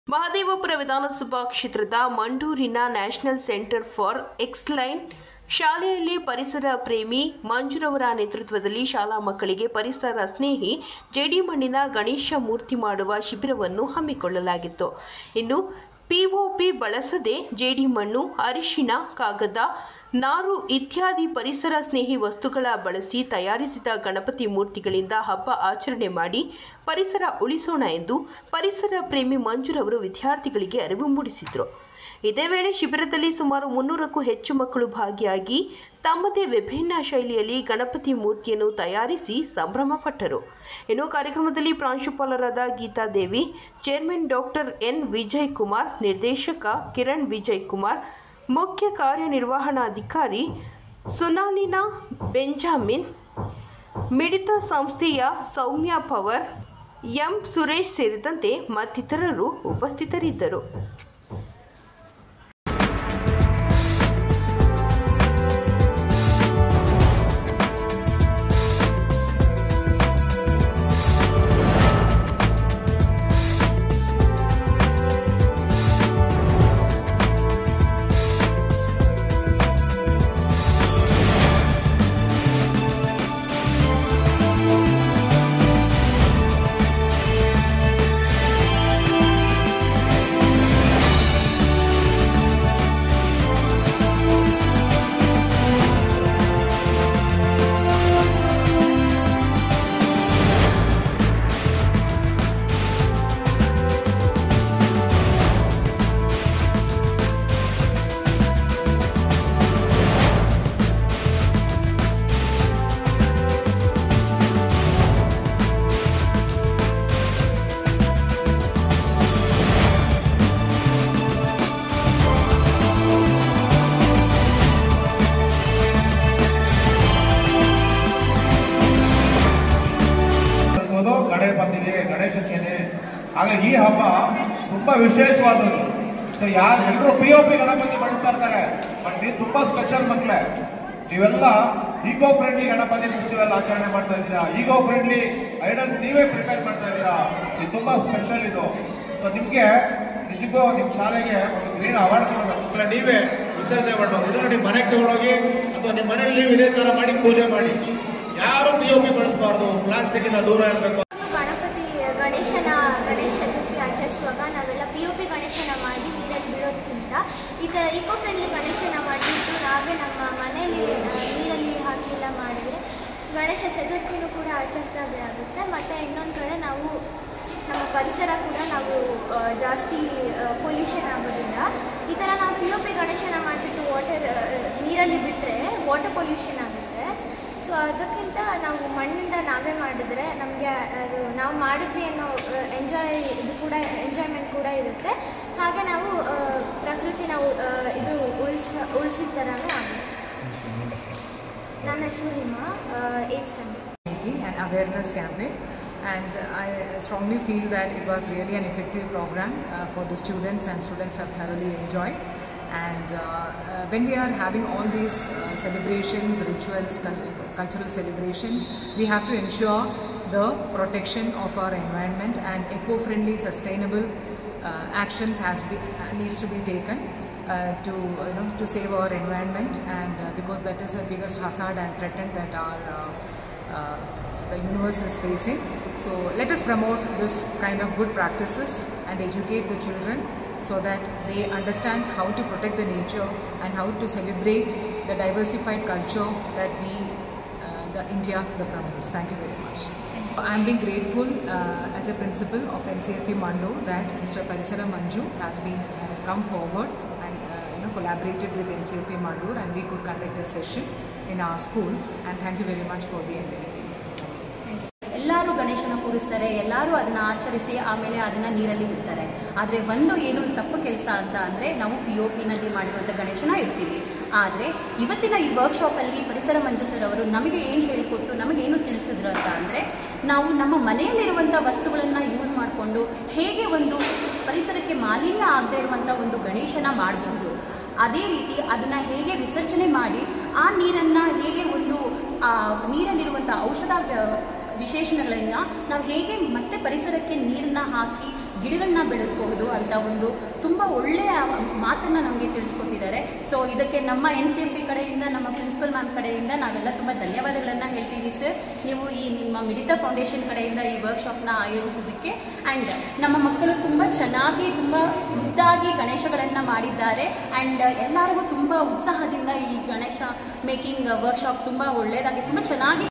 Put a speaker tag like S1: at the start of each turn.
S1: ಮಹದೇವಪುರ ವಿಧಾನಸಭಾ ಕ್ಷೇತ್ರದ ಮಂಡೂರಿನ ನ್ಯಾಷನಲ್ ಸೆಂಟರ್ ಫಾರ್ ಎಕ್ಸಲೆನ್ಸ್ ಶಾಲೆಯಲ್ಲಿ ಪರಿಸರ ಪ್ರೇಮಿ ಮಂಜುರವರ ನೇತೃತ್ವದಲ್ಲಿ ಶಾಲಾ ಮಕ್ಕಳಿಗೆ ಪರಿಸರ ಸ್ನೇಹಿ ಜೇಡಿಮಣ್ಣಿನ ಗಣೇಶ ಮೂರ್ತಿ ಮಾಡುವ ಶಿಬಿರವನ್ನು ಹಮ್ಮಿಕೊಳ್ಳಲಾಗಿತ್ತು. ಇನ್ನು ಪಿಒಪಿ ಬಳಸದೆ ಜೇಡಿಮಣ್ಣು, ಅರಿಶಿನ, ಕಾಗದ, ನಾರು ಇತ್ಯಾದಿ ಪರಿಸರ ಸ್ನೇಹಿ ವಸ್ತುಗಳ ಬಳಸಿ ತಯಾರಿಸಿದ ಗಣಪತಿ ಮೂರ್ತಿಗಳಿಂದ ಹಬ್ಬ ಆಚರಣೆ ಮಾಡಿ ಪರಿಸರ ಉಳಿಸೋಣ ಎಂದು ಪರಿಸರ ಪ್ರೇಮಿ ಮಂಜುರವರು ವಿದ್ಯಾರ್ಥಿಗಳಿಗೆ ಅರಿವು ಮೂಡಿಸಿದರು. ಇದೇ ವೇಳೆ ಶಿಬಿರದಲ್ಲಿ ಸುಮಾರು 300ಕ್ಕೂ ಹೆಚ್ಚು ಮಕ್ಕಳು ಭಾಗಿಯಾಗಿ ತಮ್ಮದೇ ವಿಭಿನ್ನ ಶೈಲಿಯಲ್ಲಿ ಗಣಪತಿ ಮೂರ್ತಿಯನ್ನು ತಯಾರಿಸಿ ಸಂಭ್ರಮ ಪಟ್ಟರು. ಇನ್ನು ಕಾರ್ಯಕ್ರಮದಲ್ಲಿ ಪ್ರಾಂಶುಪಾಲರಾದ Geetadevi, chairman doctor N Vijay Kumar, ನಿರ್ದೇಶಕ ಕಿರಣ್ ವಿಜಯ್ ಕುಮಾರ್, ಮುಖ್ಯ ಕಾರ್ಯನಿರ್ವಹಣಾಧಿಕಾರಿ ಸುನಾಲಿನಾ ಬೆಂಜಾಮಿನ್, ಮಿಡಿತ ಸಂಸ್ಥೆಯ ಸೌಮ್ಯ ಪವರ್, ಎಂ ಸುರೇಶ್ ಸೇರಿದಂತೆ ಮತ್ತಿತರರು ಉಪಸ್ಥಿತರಿದ್ದರು.
S2: ಗಣೇಶನಿಗೆ ಹಾಗೆ ಈ ಹಬ್ಬ ತುಂಬಾ ವಿಶೇಷವಾದದ್ದು. ಸೊ ಎಲ್ಲರೂ ಪಿಒಪಿ ಗಣಪತಿ ಬಳಸ್ತಾ ಇರ್ತಾರೆ, ಬಟ್ ಇದು ತುಂಬಾ ಸ್ಪೆಷಲ್ ಮಕ್ಕಳೇ. ನೀವೆಲ್ಲ ಈಗೋ ಫ್ರೆಂಡ್ಲಿ ಗಣಪತಿ ಫೆಸ್ಟಿವಲ್ ಆಚರಣೆ ಮಾಡ್ತಾ ಇದ್ದೀರಾ, ಈಗೋ ಫ್ರೆಂಡ್ಲಿ ಐಡಲ್ಸ್ ನೀವೇ ಪ್ರಿಪೇರ್ ಮಾಡ್ತಾ ಇದ್ದೀರಾ. ಇದು ತುಂಬಾ ಸ್ಪೆಷಲ್ ಇದು. ಸೊ ನಿಮ್ಗೆ ನಿಜಕ್ಕೂ ನಿಮ್ಮ ಶಾಲೆಗೆ ಒಂದು ಗ್ರೀನ್ ಅವಾರ್ಡ್ ಕೊಡಬೇಕು, ನೀವೇ ವಿಸರ್ಜನೆ ಮಾಡಬಹುದು. ಇದನ್ನು ನಿಮ್ಮ ಮನೆಗೆ ತಗೊಂಡೋಗಿ ಅಥವಾ ನಿಮ್ಮ ಮನೇಲಿ ನೀವು ಇದೇ ತರ ಮಾಡಿ ಪೂಜೆ ಮಾಡಿ. ಯಾರು ಪಿಒಪಿ ಬಳಸಬಾರ್ದು, ಪ್ಲಾಸ್ಟಿಕ್ ಇಂದ ದೂರ ಇರಬೇಕು.
S3: ಗಣೇಶ ಚತುರ್ಥಿ ಆಚರಿಸುವಾಗ ನಾವೆಲ್ಲ ಪಿಒಪಿ ಗಣೇಶನ ಮಾಡಿ ನೀರಲ್ಲಿ ಬಿಡೋದಕ್ಕಿಂತ ಈ ಥರ ಈಕೋ ಫ್ರೆಂಡ್ಲಿ ಗಣೇಶನ ಮಾಡಿಬಿಟ್ಟು ನಾವೇ ನಮ್ಮ ಮನೆಯಲ್ಲಿ ನೀರಲ್ಲಿ ಹಾಕಿಲ್ಲ ಮಾಡಿದರೆ ಗಣೇಶ ಚತುರ್ಥಿನೂ ಕೂಡ ಆಚರಿಸಿದಾಗೆ ಆಗುತ್ತೆ. ಮತ್ತು ಇನ್ನೊಂದು ಕಡೆ ನಾವು ನಮ್ಮ ಪರಿಸರ ಕೂಡ ನಾವು ಜಾಸ್ತಿ ಪೊಲ್ಯೂಷನ್ ಆಗೋದಿಲ್ಲ. ಈ ಥರ ನಾವು ಪಿಒಪಿ ಗಣೇಶನ ಮಾಡಿಬಿಟ್ಟು ನೀರಲ್ಲಿ ಬಿಟ್ಟರೆ ವಾಟರ್ ಪೊಲ್ಯೂಷನ್ ಆಗುತ್ತೆ. ಸೊ ಅದಕ್ಕಿಂತ ನಾವು ಮಣ್ಣಿಂದ ನಾವೇ ಮಾಡಿದ್ರೆ ನಮಗೆ ಅದು ನಾವು ಮಾಡಿದ್ವಿ ಅನ್ನೋ ಎಂಜಾಯ್ಮೆಂಟ್ ಕೂಡ ಇರುತ್ತೆ. ಹಾಗೆ ನಾವು ಪ್ರಕೃತಿ ನಾವು ಇದು ಉಳಿಸಿದ ಥರನೂ ಆಗುತ್ತೆ. ನನ್ನ ಹೆಸರು Hima, 8th standard.
S4: An awareness campaign, and I strongly feel that it was really an effective program for the students, and students have thoroughly enjoyed. And when we are having all these celebrations, rituals, cultural celebrations, we have to ensure the protection of our environment, and eco-friendly, sustainable actions needs to be taken to save our environment, and because that is the biggest hazard and threat that the universe is facing. So let us promote this kind of good practices and educate the children so that they understand how to protect the nature and how to celebrate the diversified culture that India promotes. Thank you very much. I am being grateful as a principal of NCFE Mandu that Mr. Parisara Manju has been come forward and collaborated with NCFE Mandu, and we could conduct a session in our school. And thank you very much for the entire team.
S5: ಎಲ್ಲರೂ ಗಣೇಶನ ಕೂರಿಸ್ತಾರೆ, ಎಲ್ಲರೂ ಅದನ್ನು ಆಚರಿಸಿ ಆಮೇಲೆ ಅದನ್ನು ನೀರಲ್ಲಿ ಬಿಡ್ತಾರೆ. ಆದರೆ ಒಂದು ಏನು ತಪ್ಪು ಕೆಲಸ ಅಂತ ಅಂದರೆ ನಾವು ಪಿಒಪಿನಲ್ಲಿ ಮಾಡಿರುವಂಥ ಗಣೇಶನ ಇಡ್ತೀವಿ. ಆದರೆ ಇವತ್ತಿನ ಈ ವರ್ಕ್ಶಾಪಲ್ಲಿ ಪರಿಸರ ಮಂಜು ಸರ್ ಅವರು ನಮಗೆ ಏನು ಹೇಳಿಕೊಟ್ಟು ನಮಗೇನು ತಿಳಿಸಿದ್ರು ಅಂತ ಅಂದರೆ, ನಾವು ನಮ್ಮ ಮನೆಯಲ್ಲಿರುವಂಥ ವಸ್ತುಗಳನ್ನು ಯೂಸ್ ಮಾಡಿಕೊಂಡು ಹೇಗೆ ಒಂದು ಪರಿಸರಕ್ಕೆ ಮಾಲಿನ್ಯ ಆಗದೇ ಇರುವಂಥ ಒಂದು ಗಣೇಶನ ಮಾಡಬಹುದು, ಅದೇ ರೀತಿ ಅದನ್ನು ಹೇಗೆ ವಿಸರ್ಜನೆ ಮಾಡಿ ಆ ನೀರನ್ನು ಹೇಗೆ ಒಂದು ನೀರಲ್ಲಿರುವಂಥ ಔಷಧ ವಿಶೇಷಣಗಳನ್ನು ನಾವು ಹೇಗೆ ಮತ್ತೆ ಪರಿಸರಕ್ಕೆ ನೀರನ್ನ ಹಾಕಿ ಗಿಡಗಳನ್ನ ಬೆಳೆಸಬಹುದು ಅಂತ ಒಂದು ತುಂಬ ಒಳ್ಳೆಯ ಮಾತನ್ನು ನಮಗೆ ತಿಳಿಸ್ಕೊಟ್ಟಿದ್ದಾರೆ. ಸೊ ಇದಕ್ಕೆ ನಮ್ಮ NCFT ಕಡೆಯಿಂದ, ನಮ್ಮ ಪ್ರಿನ್ಸಿಪಲ್ ಮ್ಯಾಮ್ ಕಡೆಯಿಂದ ನಾವೆಲ್ಲ ತುಂಬ ಧನ್ಯವಾದಗಳನ್ನು ಹೇಳ್ತೀವಿ ಸರ್. ನೀವು ಈ ನಿಮ್ಮ ಮಿಡಿತ ಫೌಂಡೇಶನ್ ಕಡೆಯಿಂದ ಈ ವರ್ಕ್ಶಾಪ್ನ ಆಯೋಜಿಸಿದ್ದಕ್ಕೆ. ಆ್ಯಂಡ್ ನಮ್ಮ ಮಕ್ಕಳು ತುಂಬ ಚೆನ್ನಾಗಿ, ತುಂಬ ಮುದ್ದಾಗಿ ಗಣೇಶಗಳನ್ನು ಮಾಡಿದ್ದಾರೆ. ಆ್ಯಂಡ್ ಎಲ್ಲರಿಗೂ ತುಂಬ ಉತ್ಸಾಹದಿಂದ ಈ ಗಣೇಶ ಮೇಕಿಂಗ್ ವರ್ಕ್ಶಾಪ್ ತುಂಬ ಒಳ್ಳೆಯದಾಗಿ, ತುಂಬ ಚೆನ್ನಾಗಿ